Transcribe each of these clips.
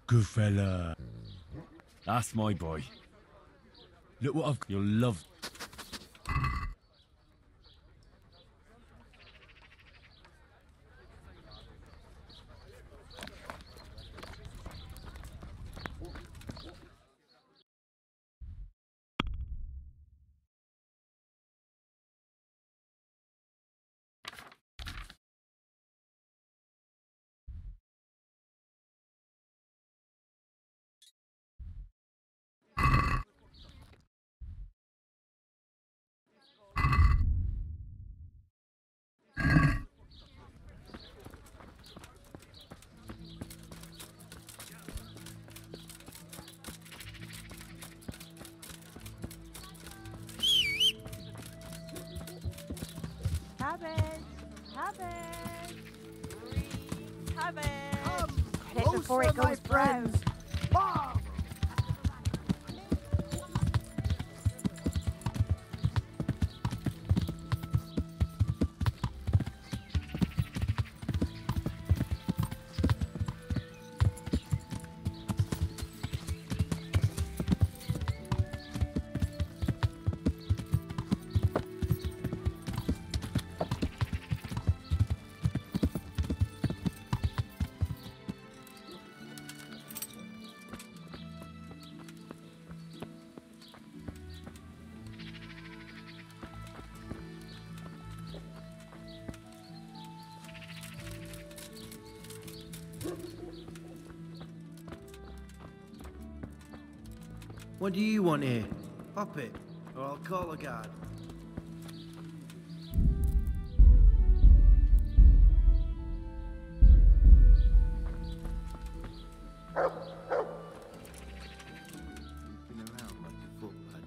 Good fella. That's my boy. Look what I've... You'll love... Hit it before it goes brown. What do you want here? Pop it, or I'll call a guard. Been around like a foot, lad.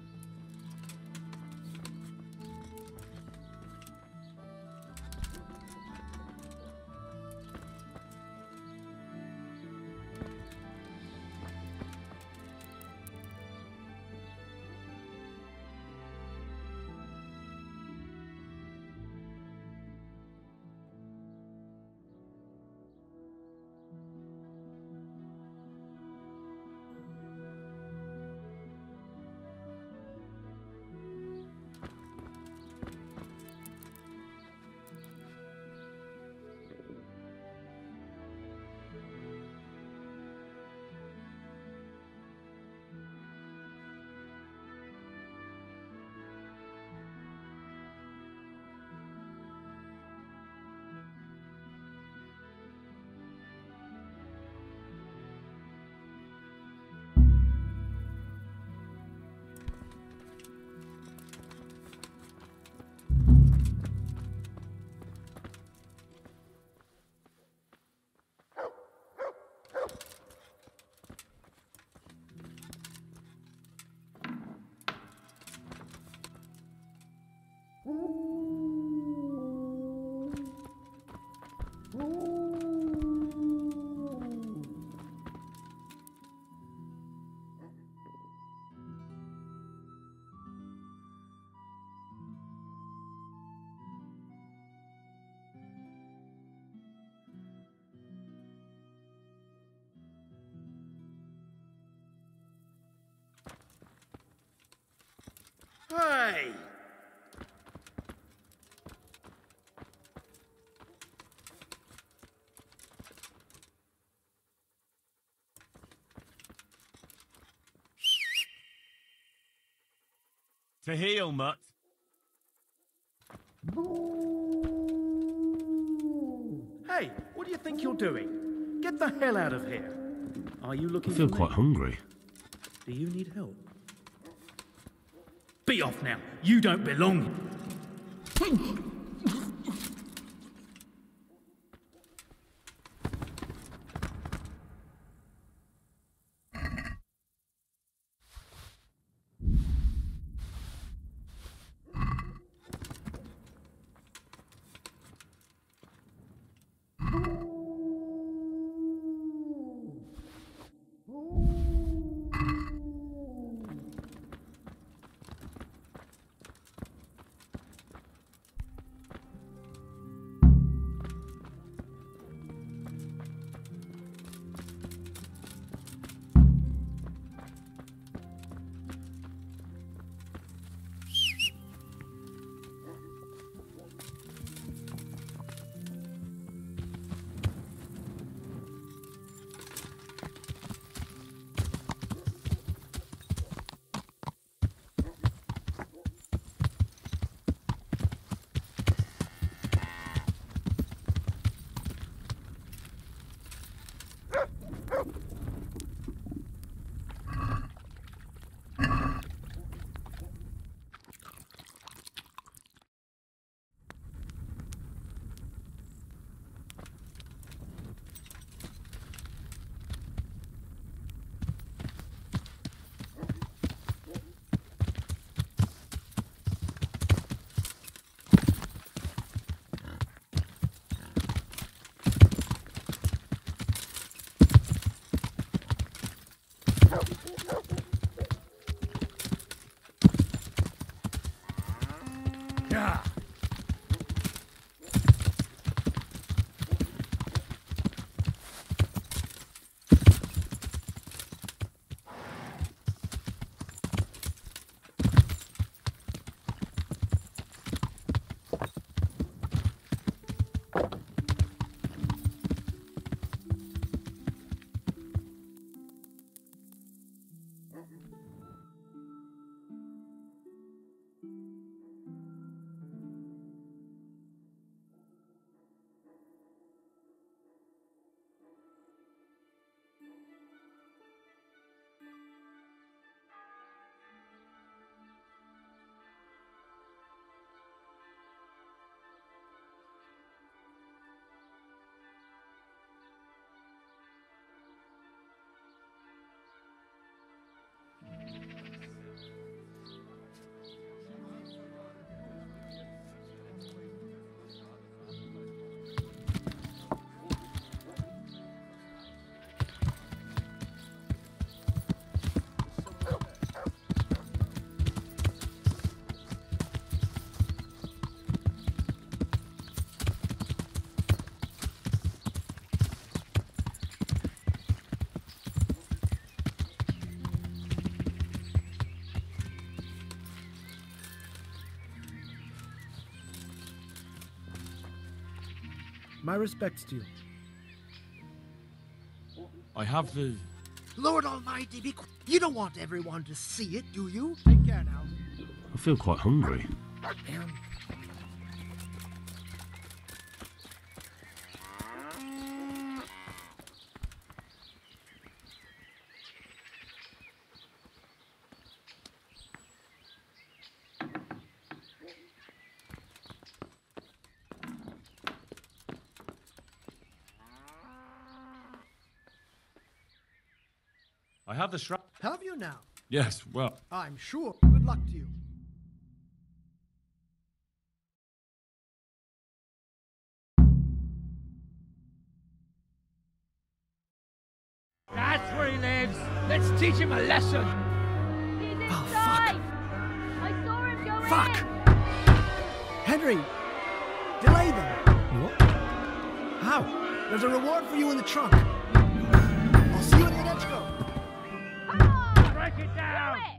Hey! To heel, mutt. Hey, what do you think you're doing? Get the hell out of here. Are you looking I feel for quite me? hungry. Do you need help? Be off now. You don't belong. My respects to you. I have the... Lord Almighty, you don't want everyone to see it, do you? Take care now. I feel quite hungry. Damn. I have the shrap. Have you now? Yes, well... I'm sure. Good luck to you. That's where he lives. Let's teach him a lesson. He's Oh, inside. I saw him go Fuck! in. Henry! Delay them! What? How? There's a reward for you in the trunk. I'll see you in the next go. Ah! Break it Do down. it.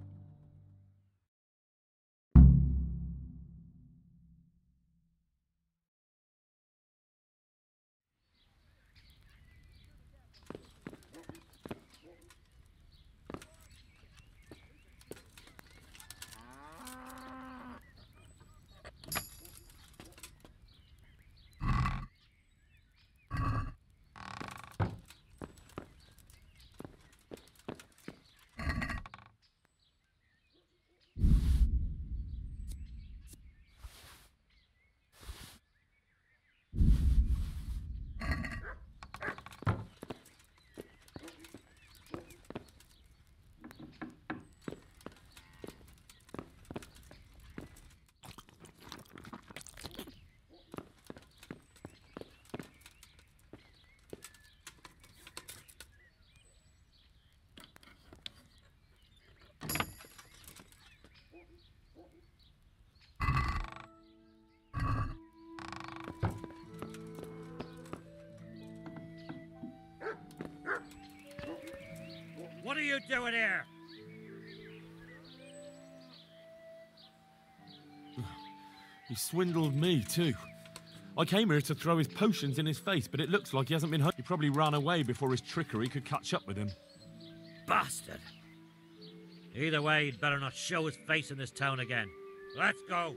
What are you doing here? He swindled me, too. I came here to throw his potions in his face, but it looks like he hasn't been hurt. He probably ran away before his trickery could catch up with him. Bastard. Either way, he'd better not show his face in this town again. Let's go.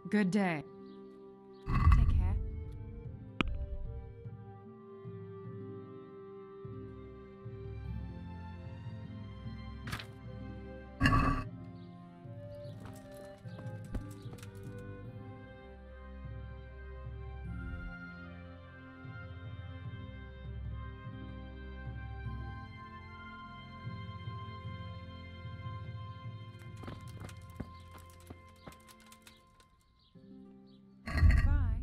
Good day. Take care. Bye.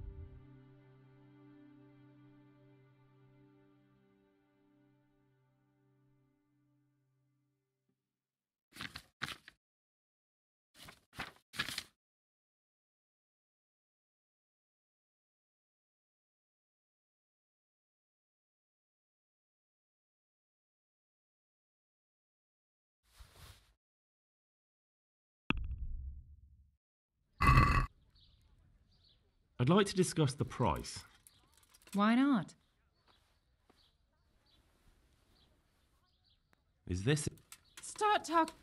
I'd like to discuss the price. Why not? Is this... Start talk.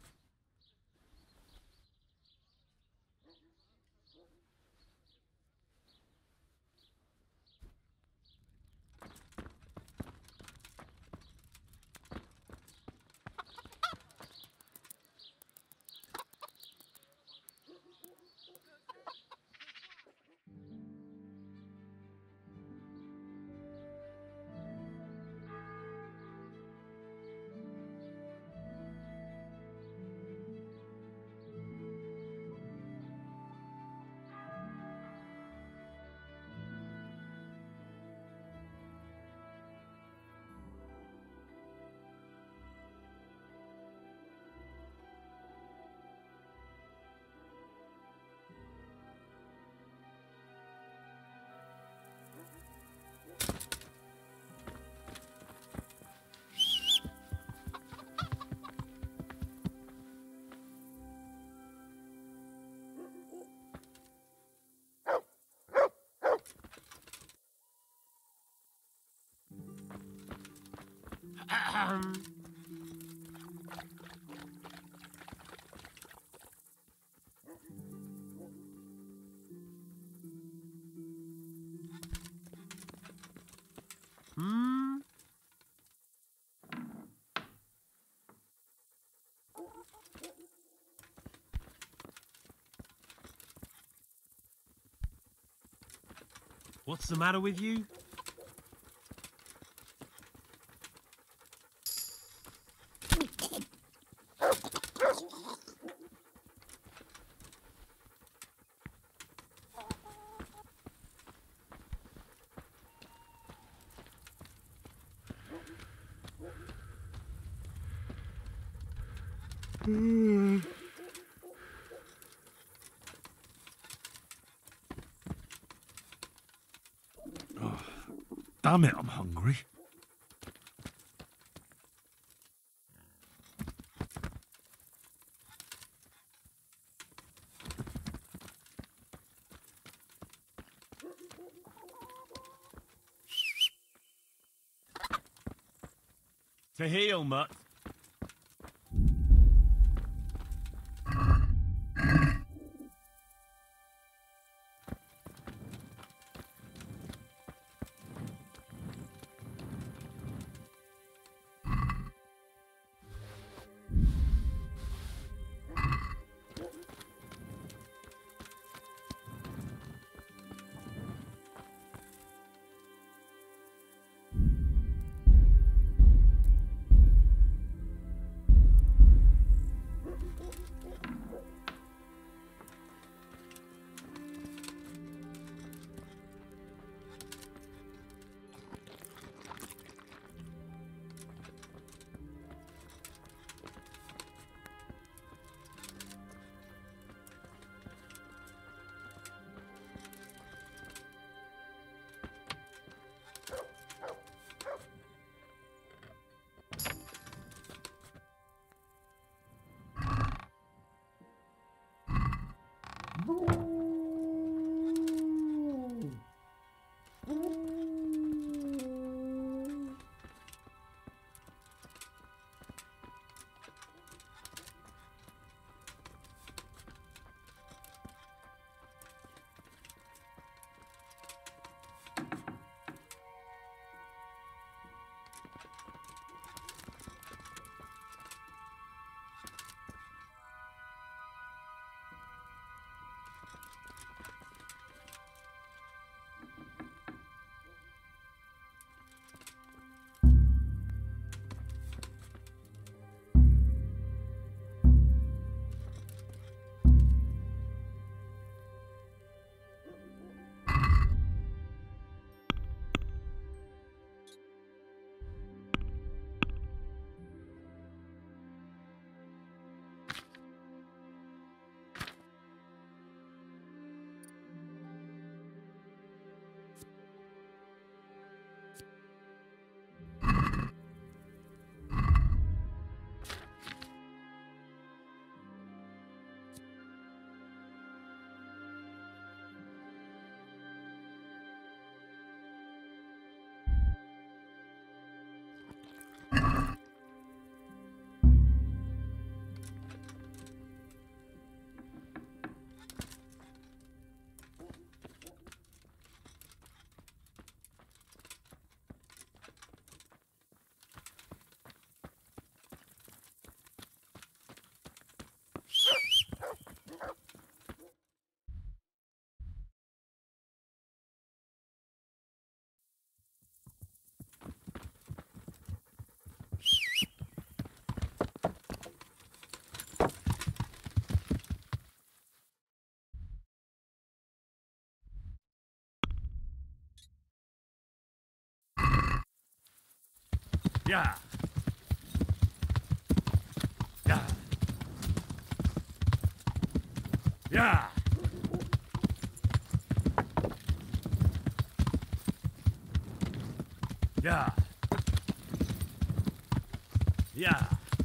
What's the matter with you? Damn it, I'm hungry. To heal, mutt. Yeah. Yeah. Yeah. Yeah. Yeah.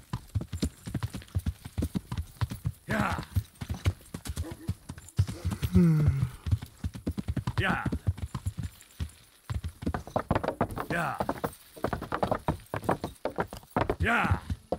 Yeah. Yeah. Yeah. Yeah.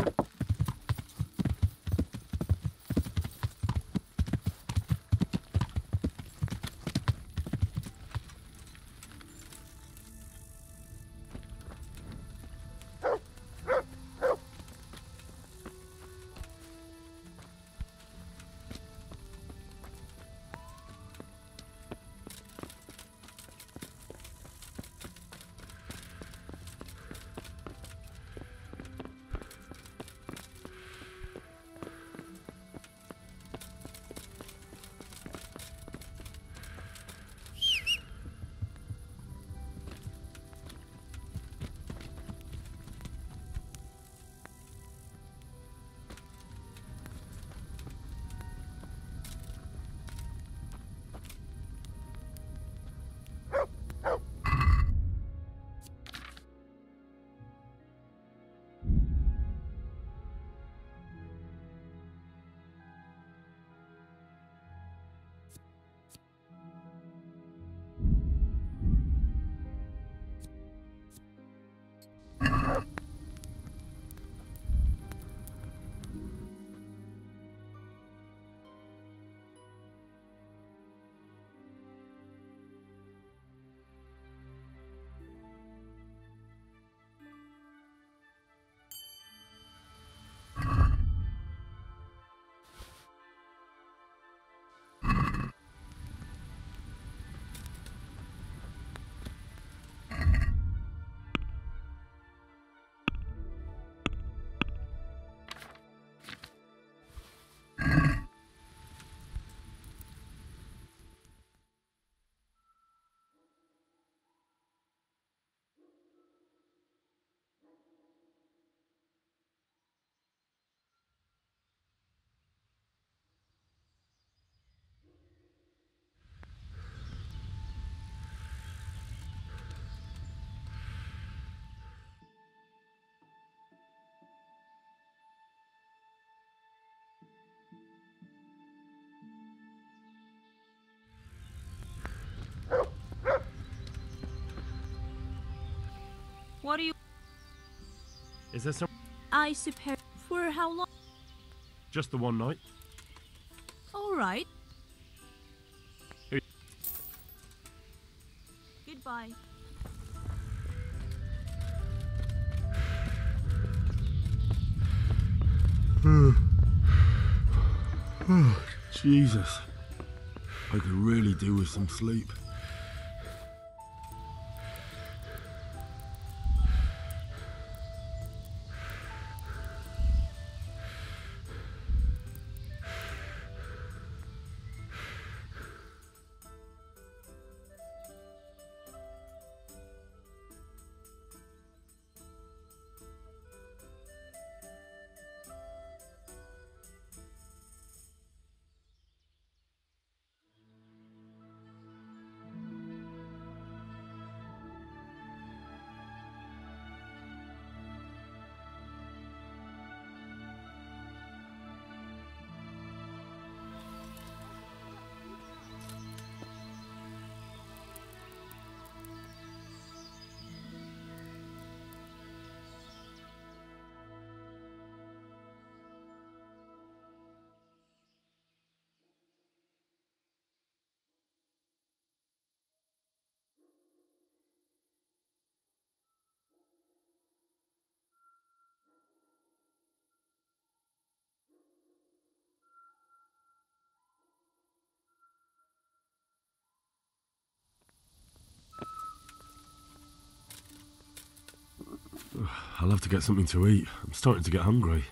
What do you... Is there some... I suppose... For how long? Just the one night? All right. Who- Goodbye. Jesus. I could really do with some sleep. I'll have to get something to eat. I'm starting to get hungry.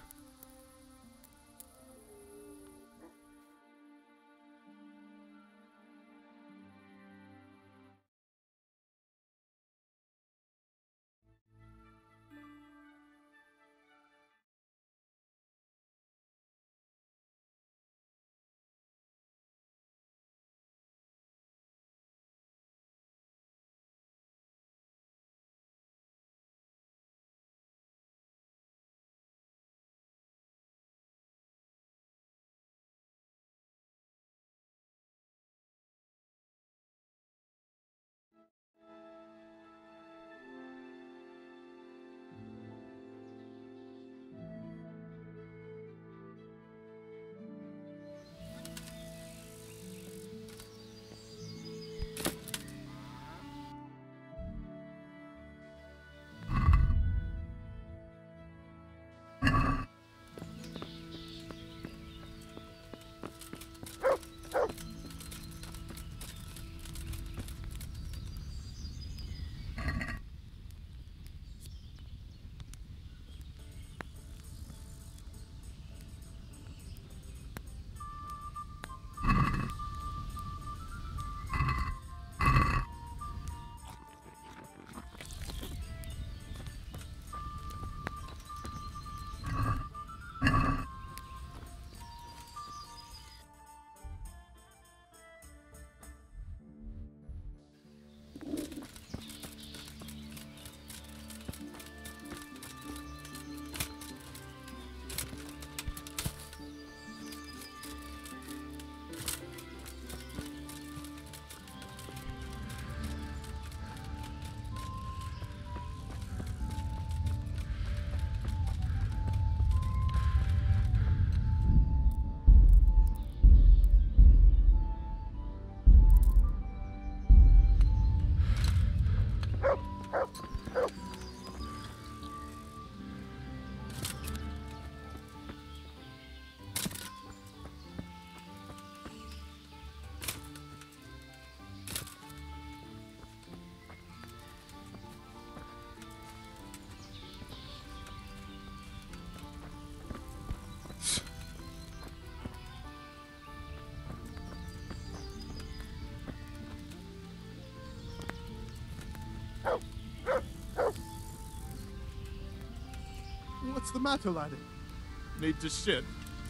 What's the matter, laddie? Need to shit?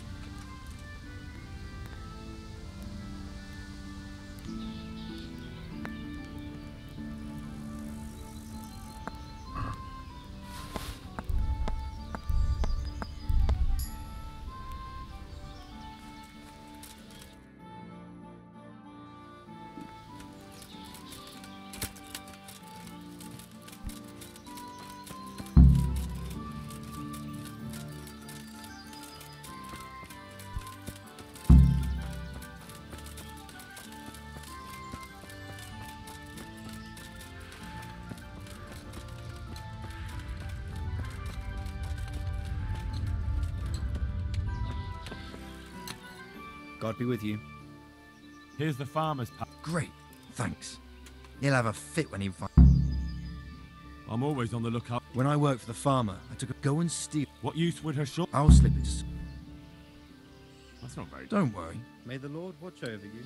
God be with you. Here's the farmer's pack. Great, thanks. He'll have a fit when he finds. I'm always on the lookout. When I worked for the farmer, I took a go and steal. What use would her short? I'll slip it. That's not very. Don't worry. May the Lord watch over you.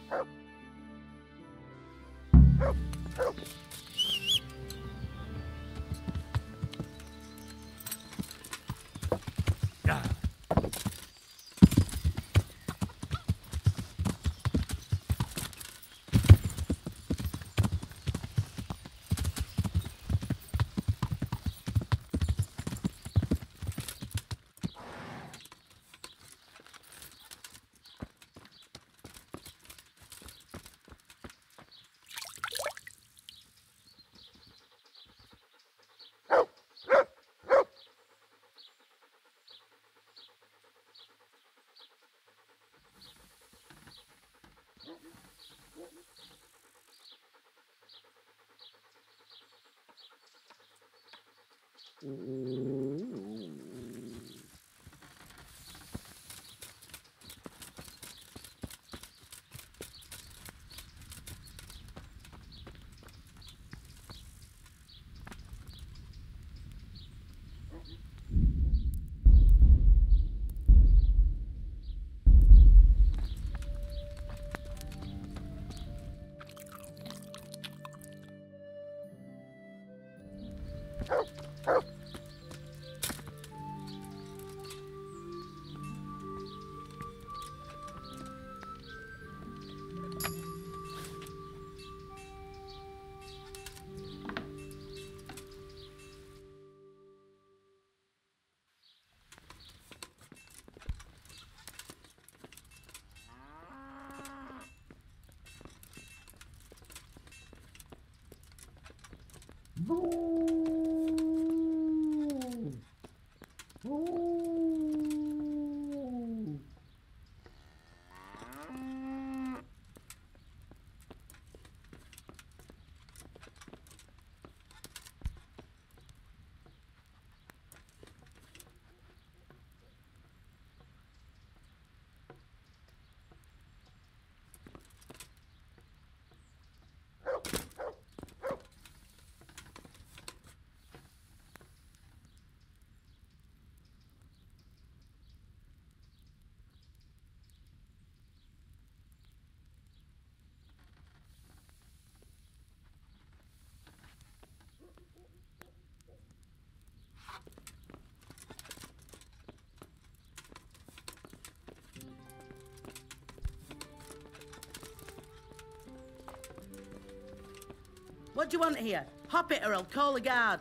What do you want here? Hop it or I'll call a guard.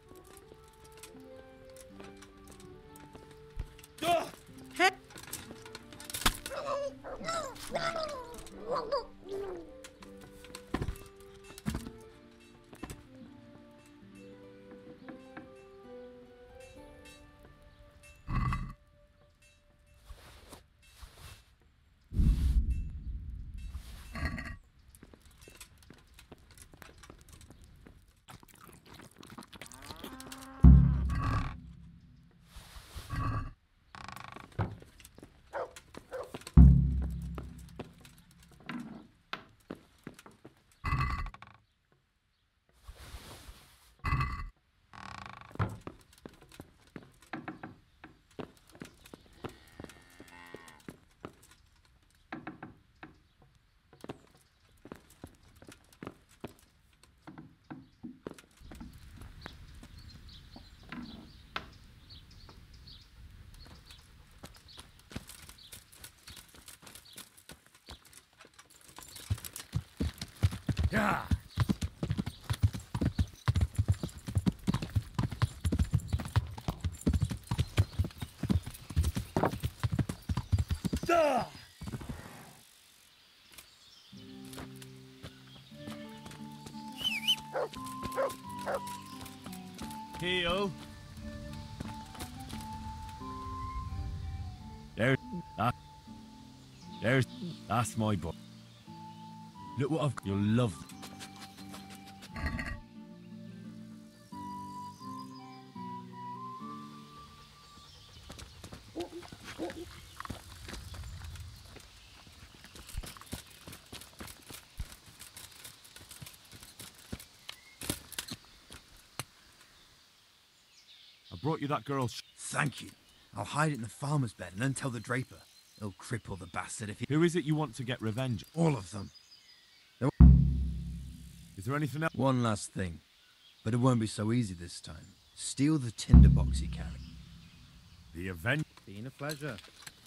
Hey. Yeah. Duh! Heel. That's my boy. Look what I've got. You'll love it. I brought you that girl's. Thank you. I'll hide it in the farmer's bed and then tell the draper. He'll cripple the bastard if he... Who is it you want to get revenge? All of them. Is there anything else? One last thing. But it won't be so easy this time. Steal the tinderbox he carried. The event. Been a pleasure.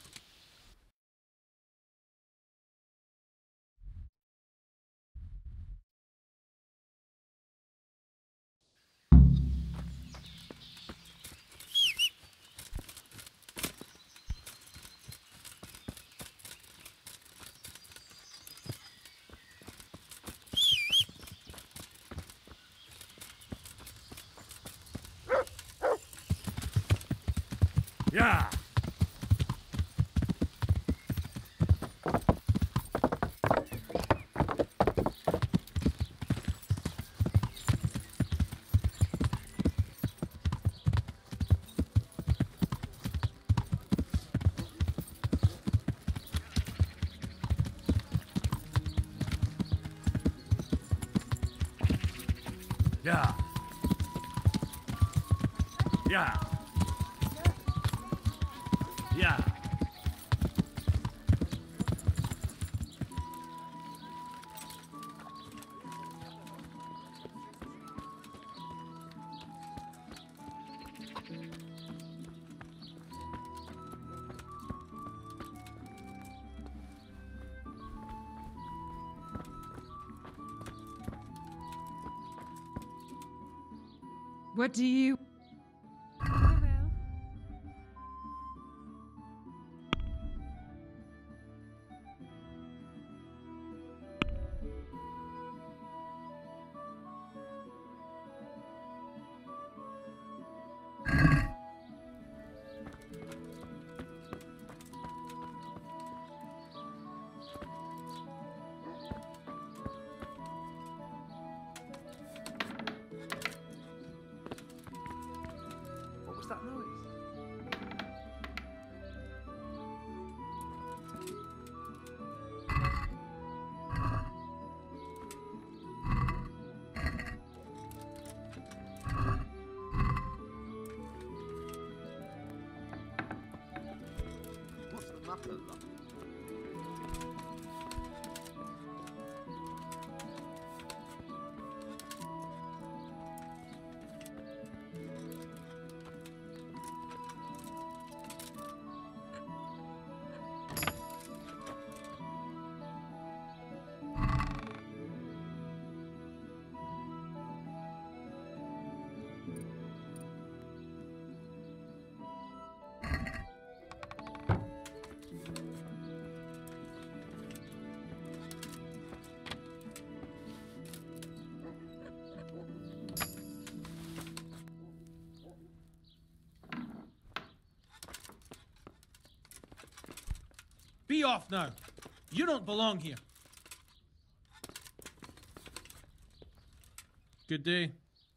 Yeah. Yeah. Yeah. Yeah. What do you... Well. What was that noise? What's the matter, love? Be off now. You don't belong here. Good day.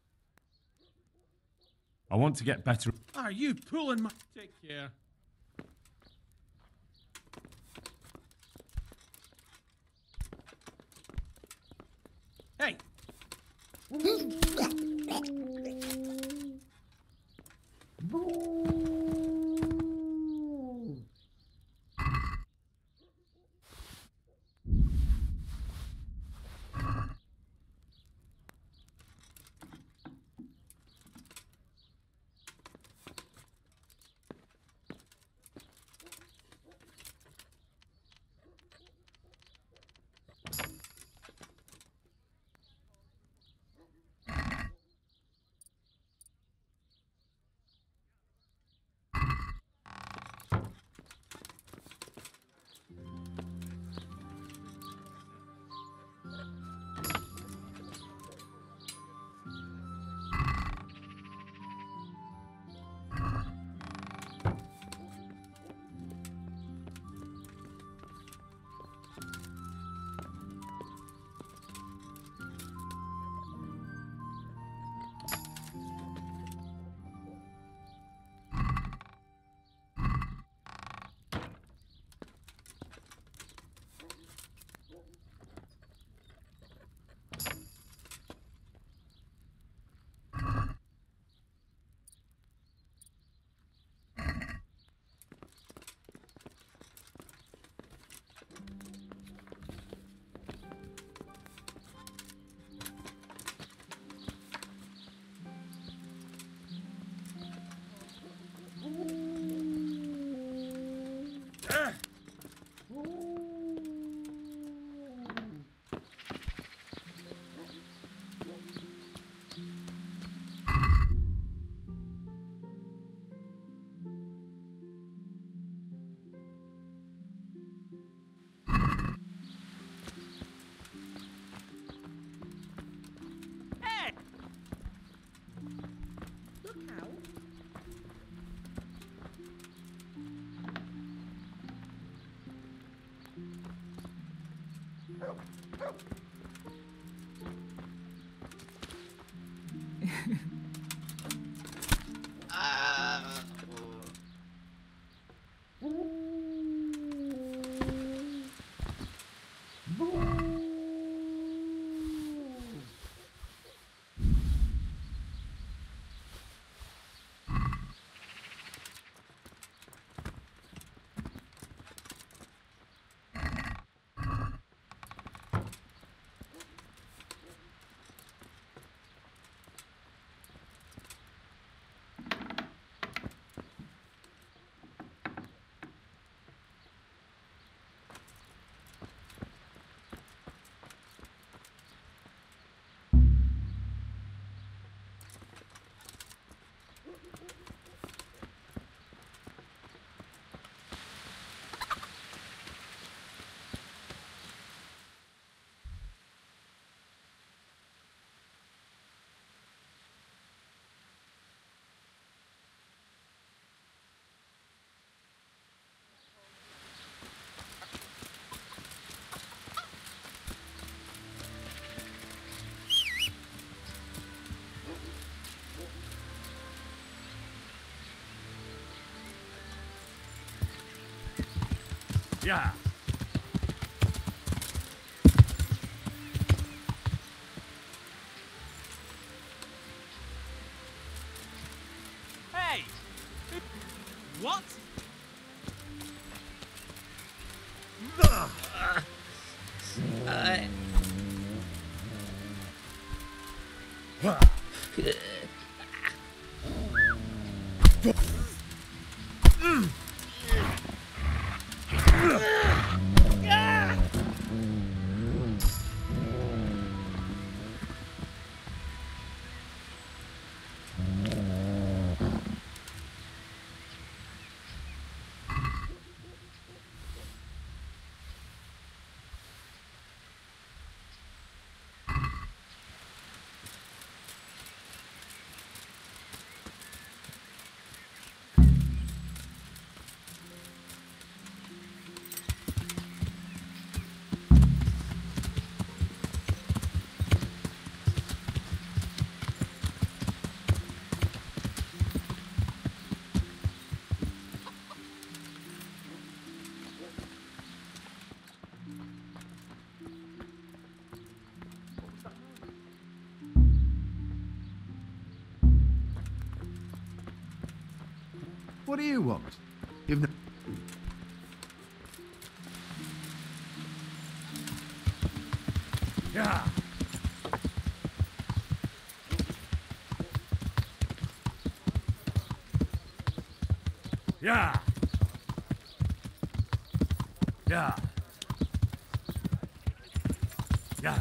I want to get better. Are you pulling my... Take care. Hey! Yeah. Hey! What? What do you want? You've no Yeah. Yeah. Yeah. Yeah.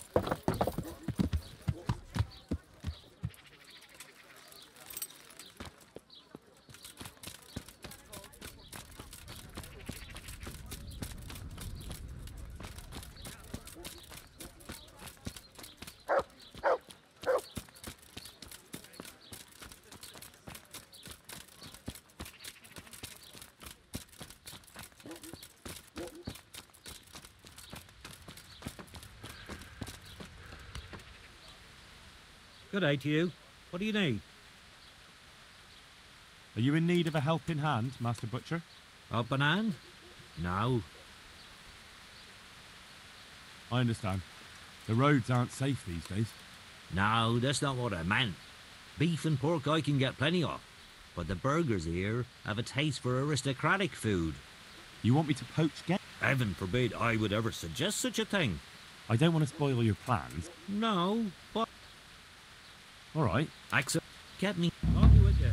Good day to you. What do you need? Are you in need of a helping hand, Master Butcher? Helping hand? No. I understand. The roads aren't safe these days. No, that's not what I meant. Beef and pork I can get plenty of, but the burgers here have a taste for aristocratic food. You want me to poach game? Heaven forbid I would ever suggest such a thing. I don't want to spoil your plans. No, but... All right. Accept. Get me. I'll be with you.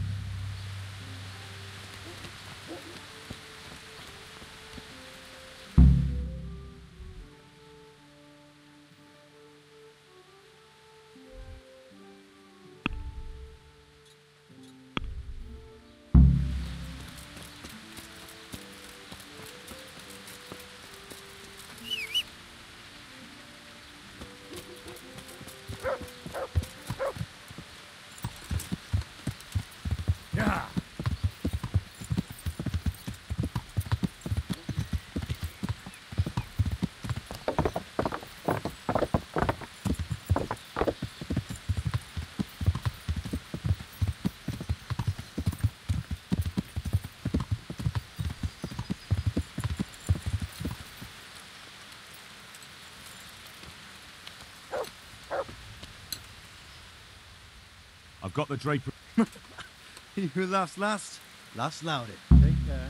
Yeah. I've got the draper. He who laughs last, laughs loudest. Take care.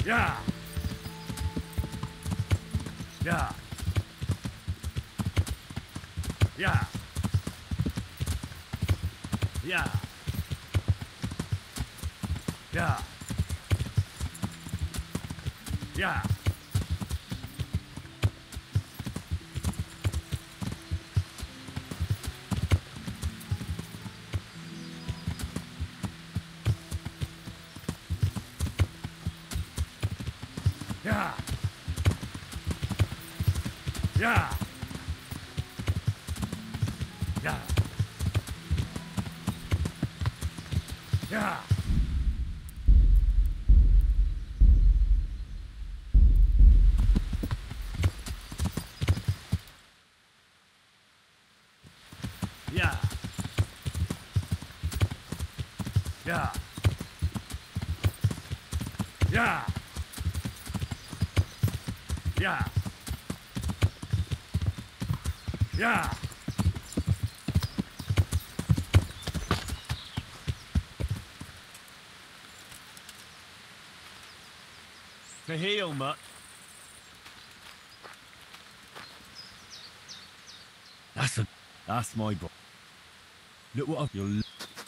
Yeah. Yeah. Yeah. Yeah. Yeah. Yeah. Yeah. Yeah. Yeah. Yeah. Yeah. Yeah. Yeah. Yeah. Yeah. To heal much. That's my boy. Look what you'll.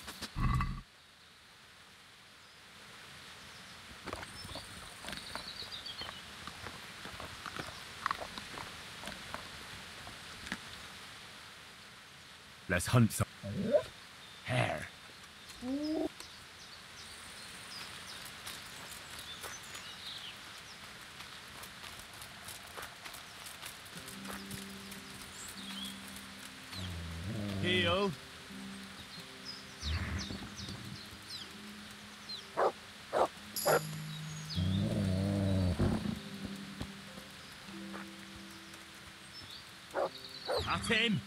Let's hunt some hare. Heal. At him.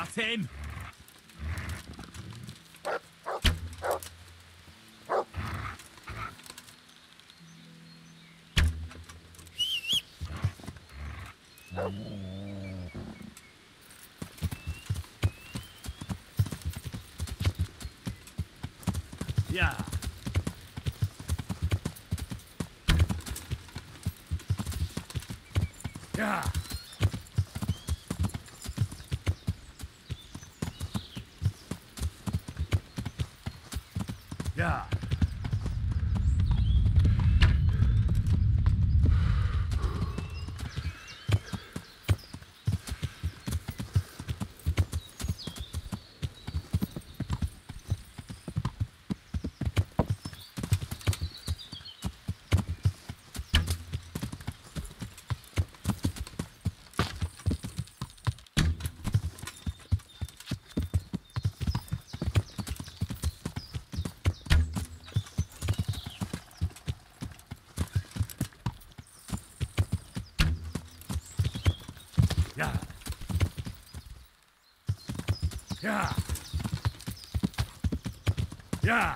Got him! Yeah. Yeah. Yeah. Yeah. Yeah. Yeah.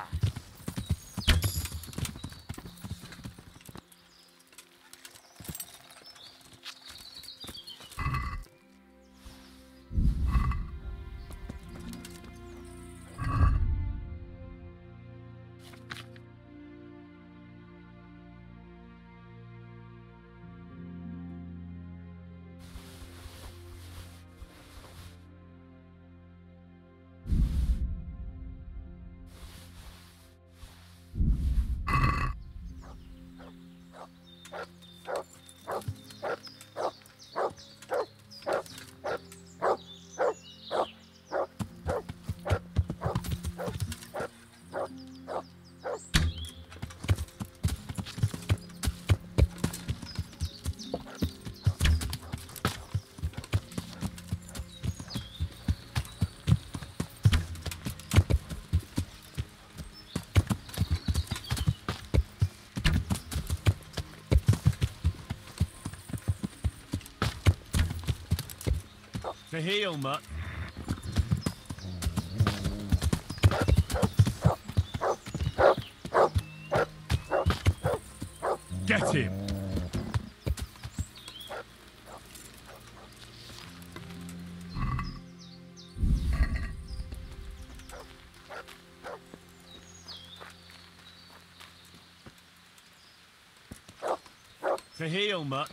To heal, mutt. Get him! To heal, mutt.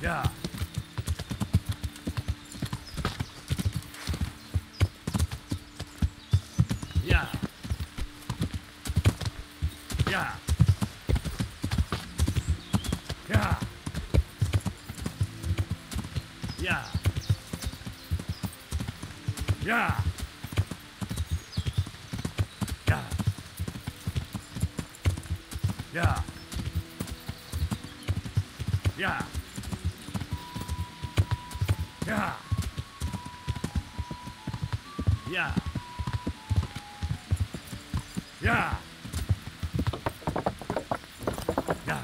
Yeah. Yeah. Yeah. Yeah. Yeah. Yeah. Yeah. Yeah. Yeah. Yeah. Yeah. Yeah. Yeah.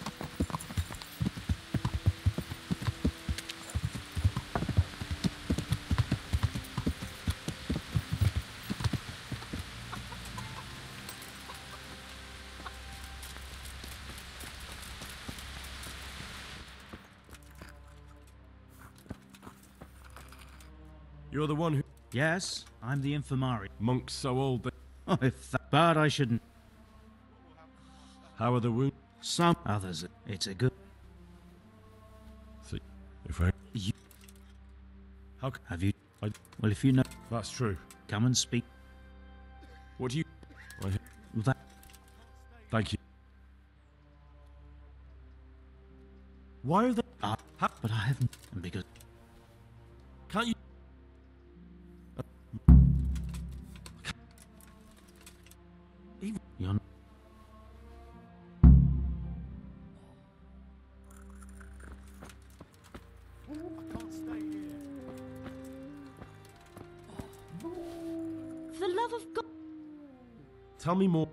You're the one who... Yes, I'm the infirmary. Monk's so old that... Oh, if that bad, I shouldn't. How are the wounds? Some others. It's a good... See, if I... You... How have you... Well, if you know... That's true. Come and speak. What do you... That... Thank you. Why are they... but I haven't... Because... Can't you... You're... For the love of God. Tell me more.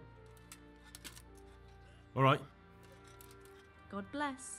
All right. God bless.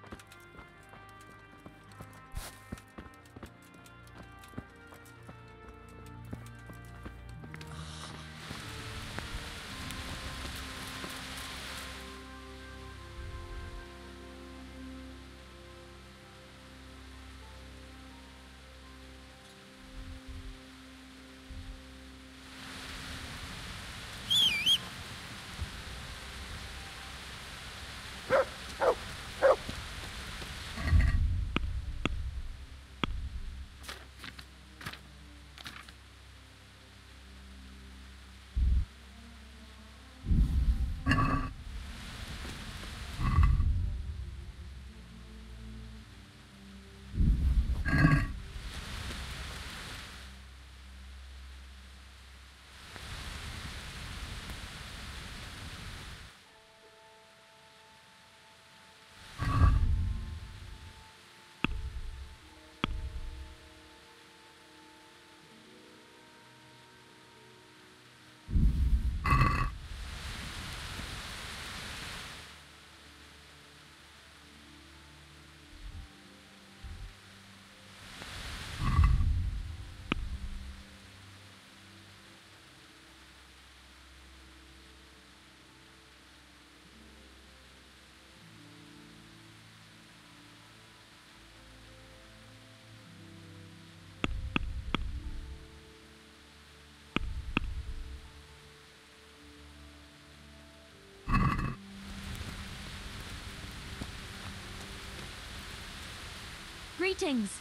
Greetings.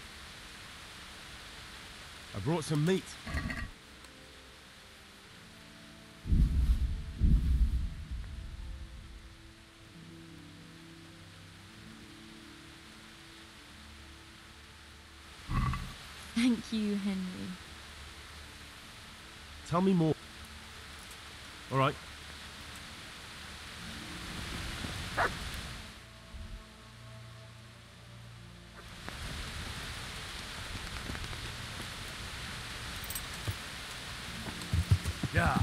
I brought some meat. Thank you, Henry. Tell me more. All right. Yeah.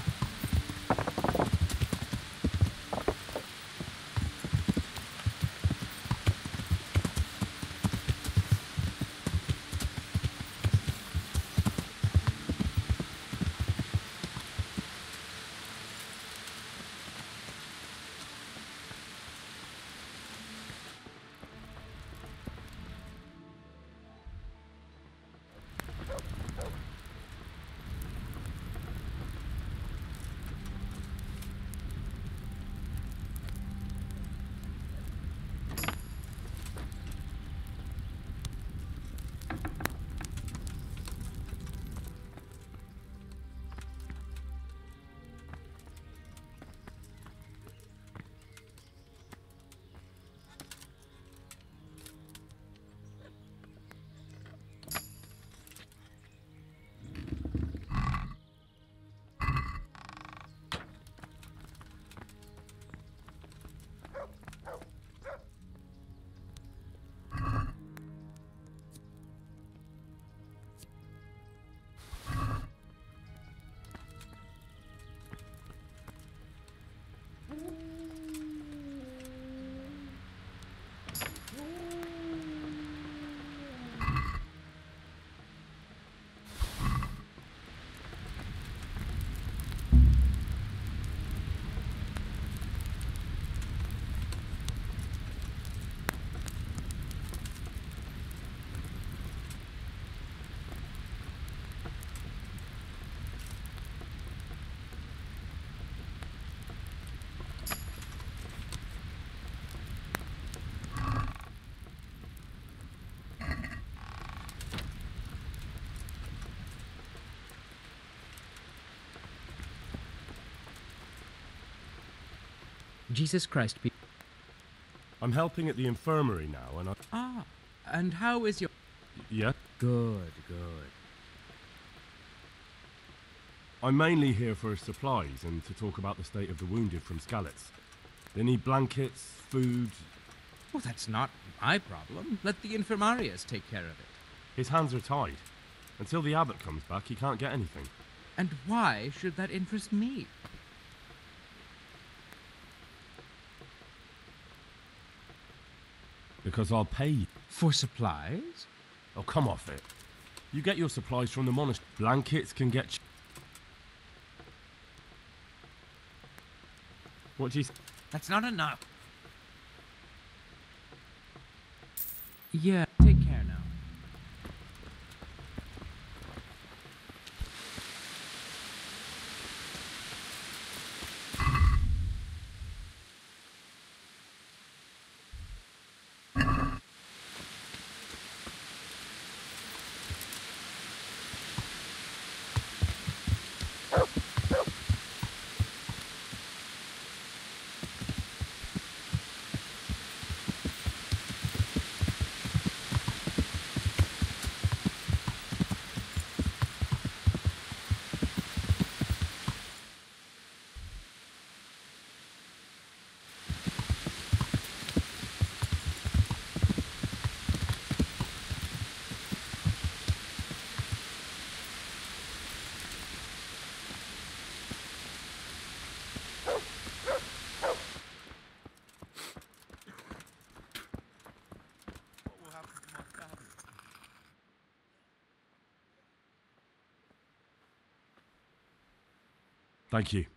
Jesus Christ, I'm helping at the infirmary now, and Ah, and how is your... Yeah? Good, good. I'm mainly here for supplies and to talk about the state of the wounded from Skalitz. They need blankets, food... Well, that's not my problem. Let the infirmarius take care of it. His hands are tied. Until the abbot comes back, he can't get anything. And why should that interest me? Because I'll pay you. For supplies? Oh, come off it. You get your supplies from the monastery. Blankets can get... What do you... That's not enough. Yeah, take care now. Thank you.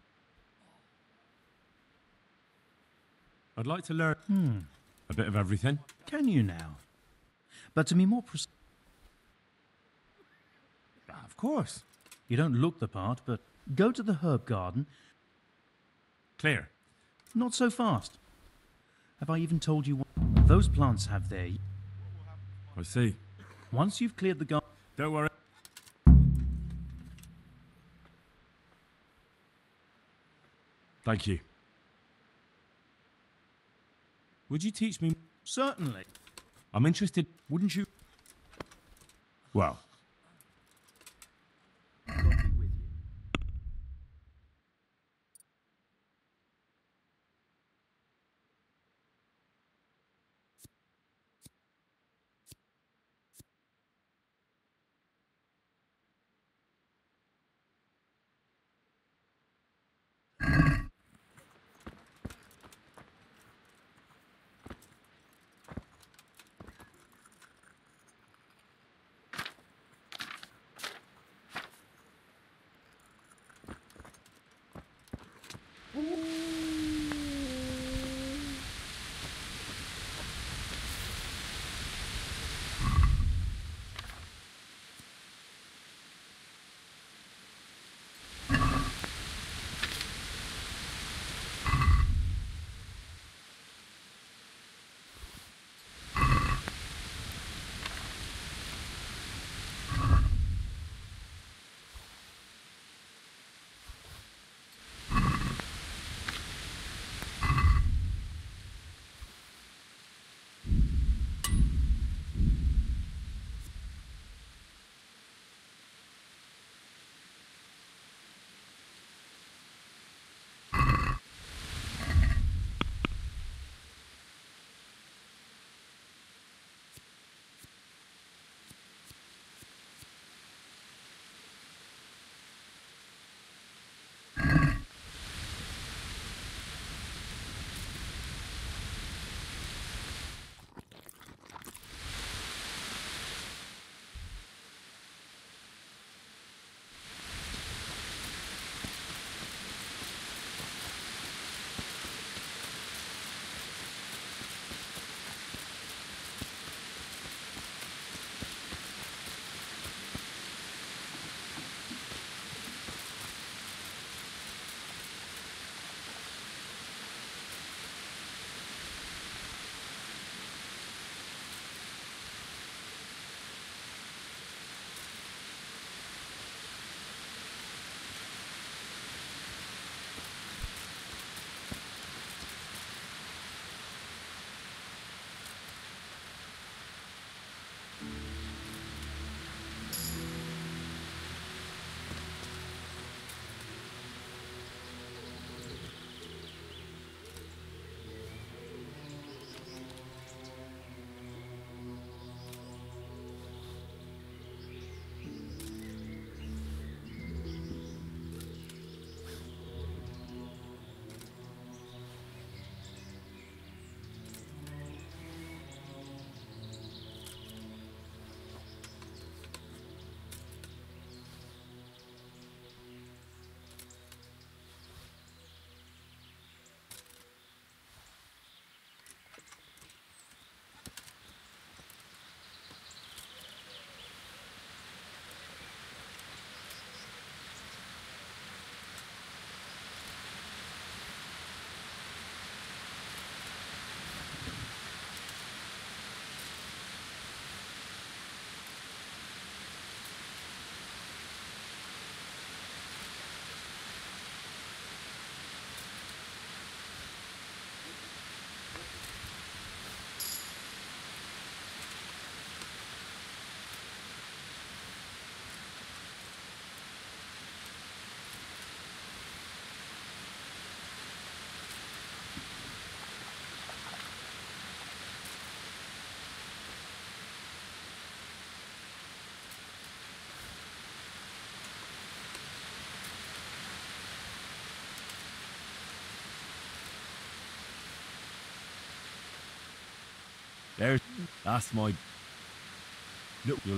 I'd like to learn a bit of everything. Can you now? But to be more precise... Of course. You don't look the part, but go to the herb garden. Clear. Not so fast. Have I even told you what those plants have there? I see. Once you've cleared the garden... Don't worry. Thank you. Would you teach me? Certainly. I'm interested. Wouldn't you? Well. There, that's my... Look, you'll...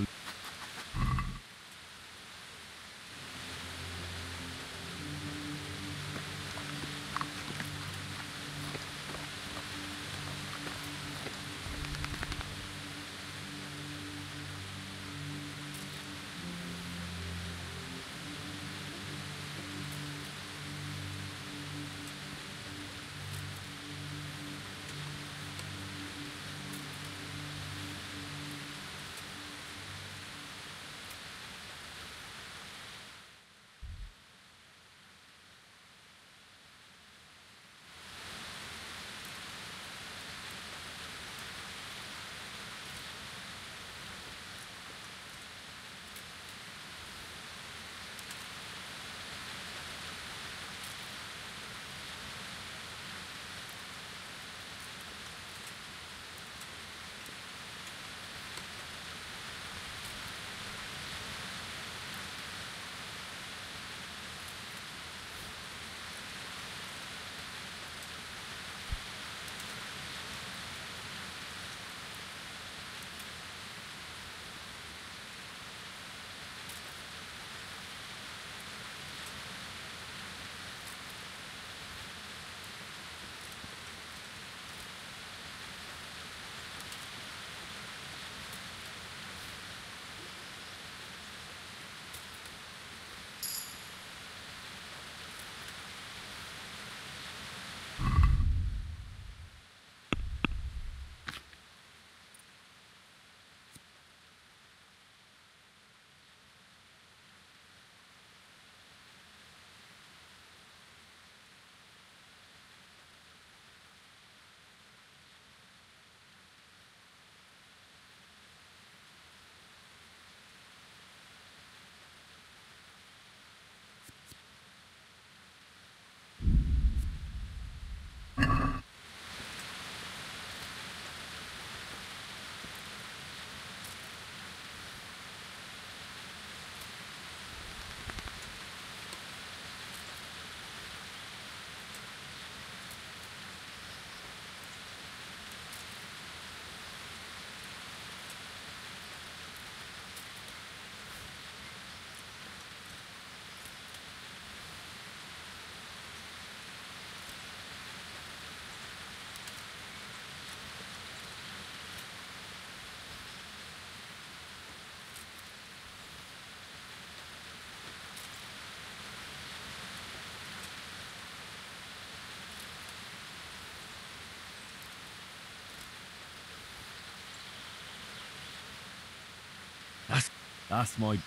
That's my...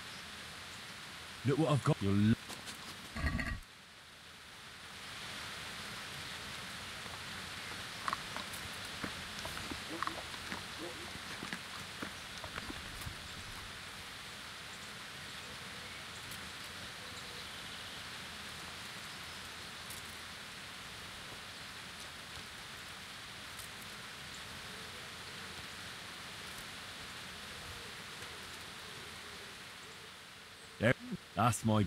Look what I've got. You'll... There, that's my...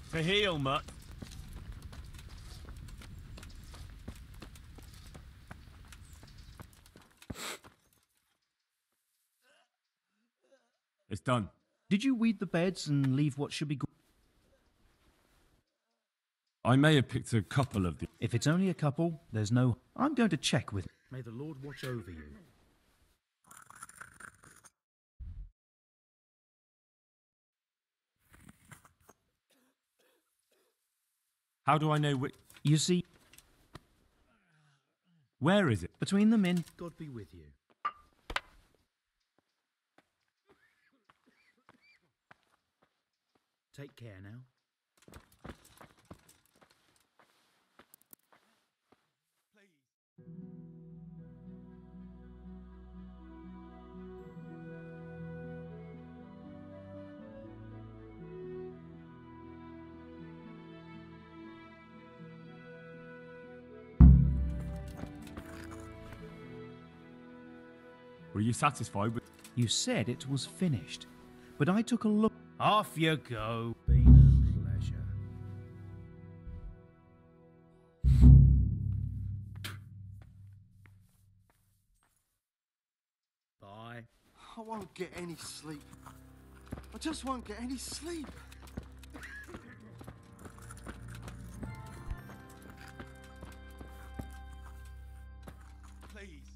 To heal, Mutt. It's done. Did you weed the beds and leave what should be good? I may have picked a couple of the... If it's only a couple, there's no... I'm going to check with... May the Lord watch over you. How do I know which... You see... Where is it? Between them in... God be with you. Take care now. Were you satisfied with... You said it was finished, but I took a look... Off you go. Been a pleasure. Bye. I won't get any sleep. I just won't get any sleep. Please.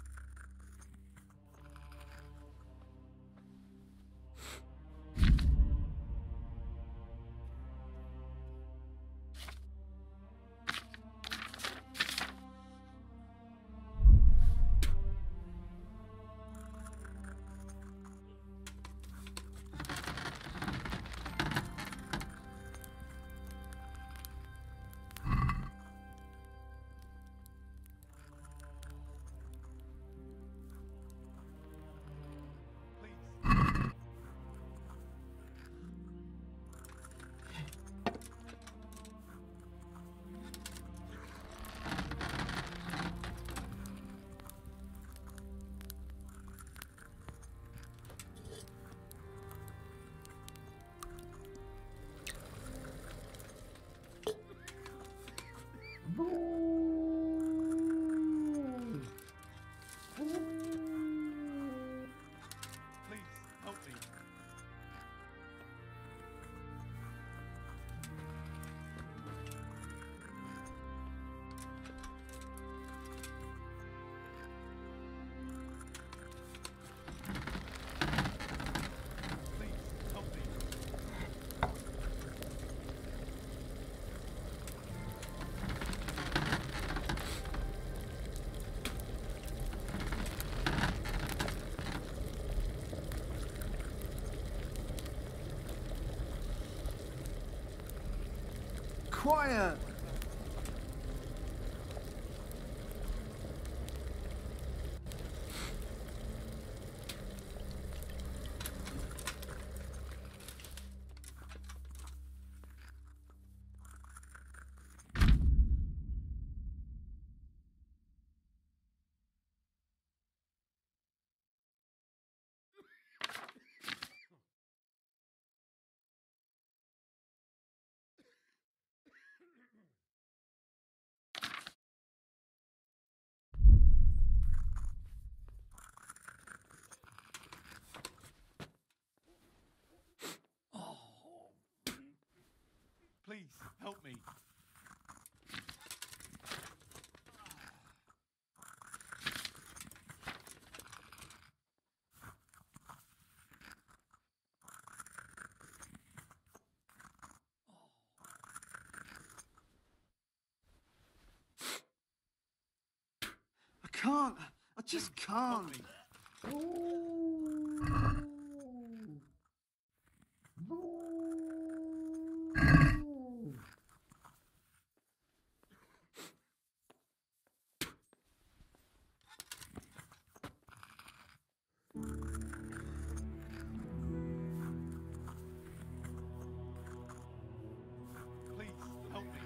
Quiet! Please, help me. I can't. I just can't. Please, help me.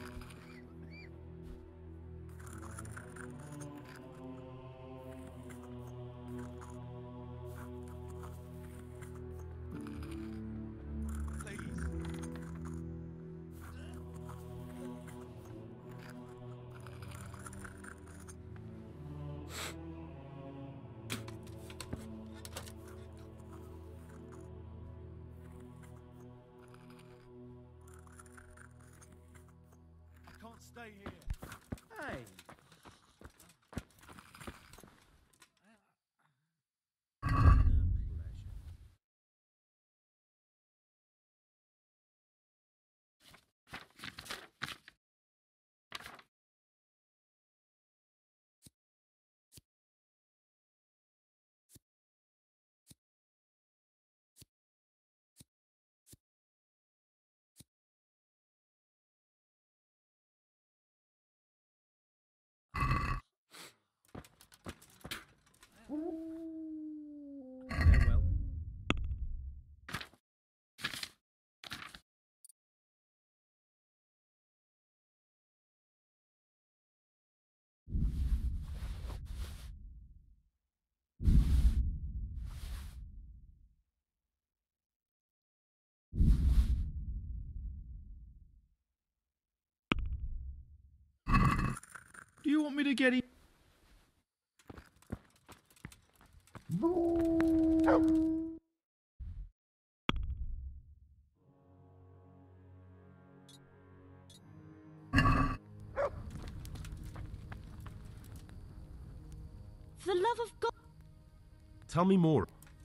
stay here. Hey. Farewell. Do you want me to get him? For the love of God. Tell me more.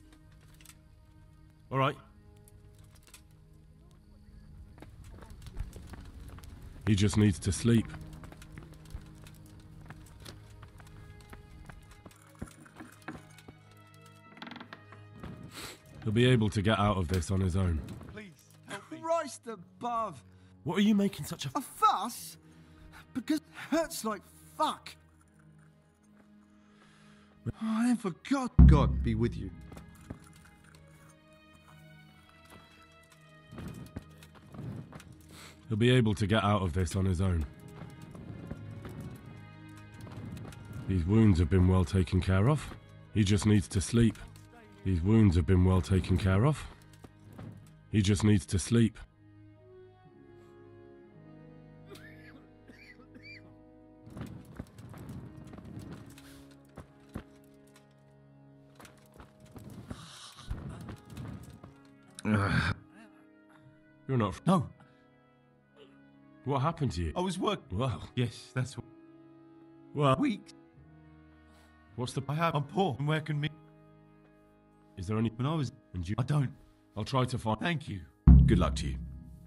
All right. He just needs to sleep. He'll be able to get out of this on his own. Please, help me. Christ above. What are you making such a fuss? Because it hurts like fuck. Oh, then for God. God be with you. He'll be able to get out of this on his own. These wounds have been well taken care of. He just needs to sleep. These wounds have been well taken care of. He just needs to sleep. You're not... No. What happened to you? I was working. Well... Yes, that's what... Well... Weeks. What's the... I'm poor. And where can me... Is there any... When I was... And you... I don't. I'll try to find... Thank you. Good luck to you.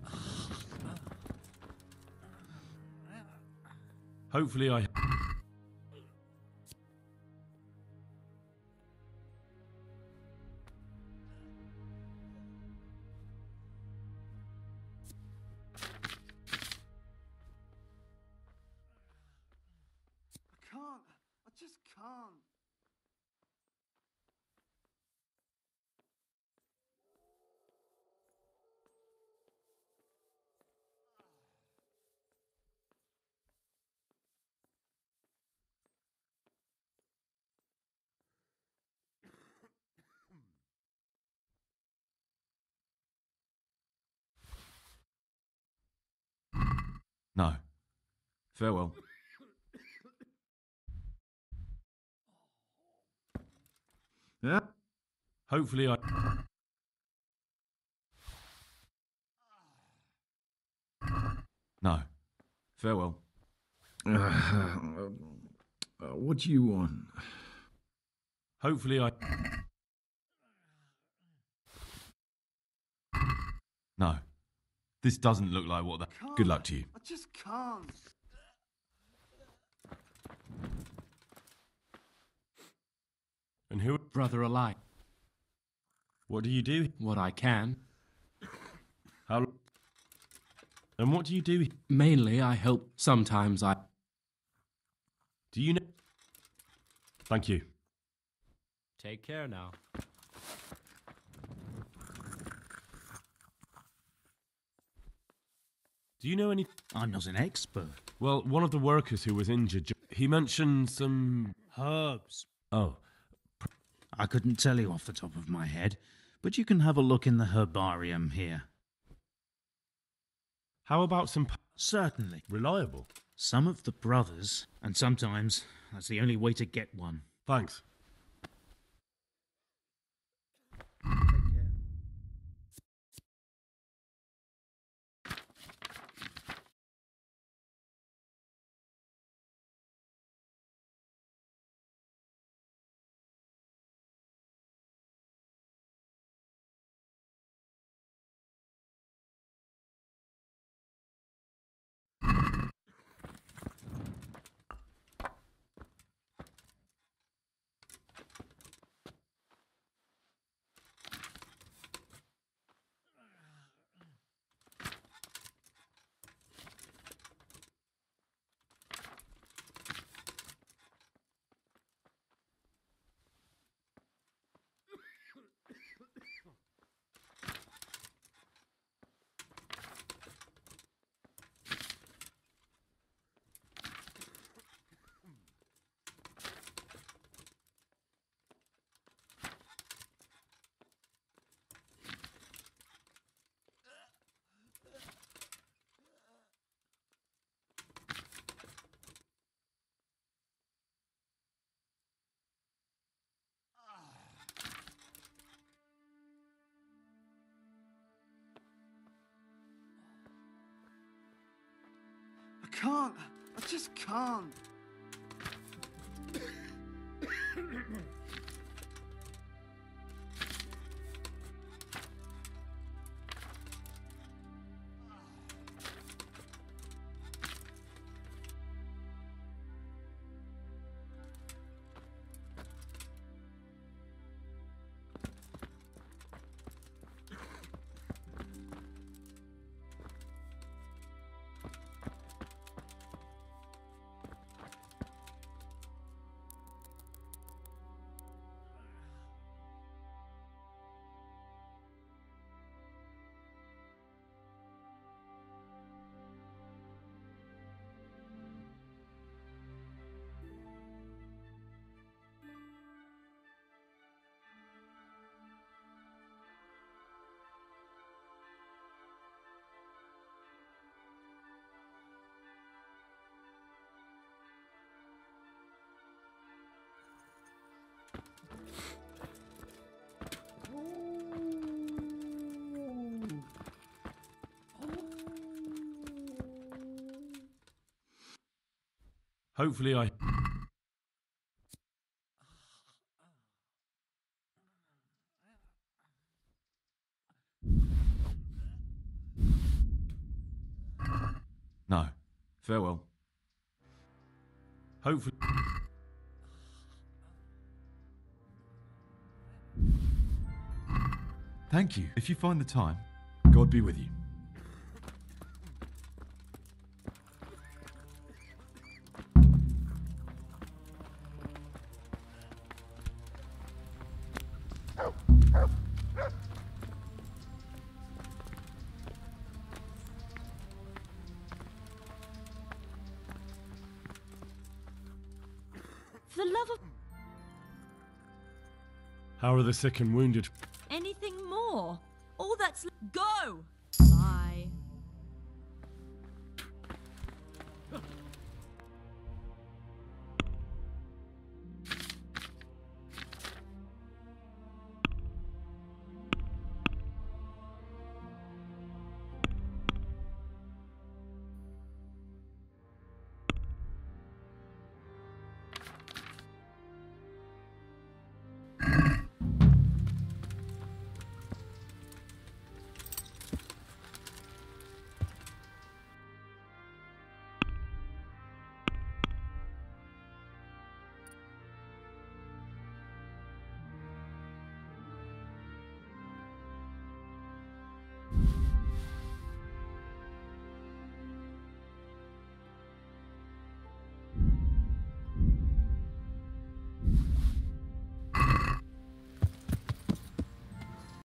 Hopefully I... I just can't. No. Farewell. Yeah? Hopefully I... No. Farewell. What do you want? Hopefully I... No. This doesn't look like what the... Good luck to you. I just can't. And who... Brother alike. What do you do? What I can. How... And what do you do? Mainly I help. Sometimes I... Do you know... Thank you. Take care now. Do you know any... I'm not an expert. Well, one of the workers who was injured, he mentioned some... Herbs. Oh. I couldn't tell you off the top of my head, but you can have a look in the herbarium here. How about some... Certainly. Reliable? Some of the brothers, and sometimes that's the only way to get one. Thanks. can't. I just can't. Hopefully I... No. Farewell. Hopefully... Thank you. If you find the time, God be with you. For the love of... How are the sick and wounded? Anything more? All that's... Go! Bye.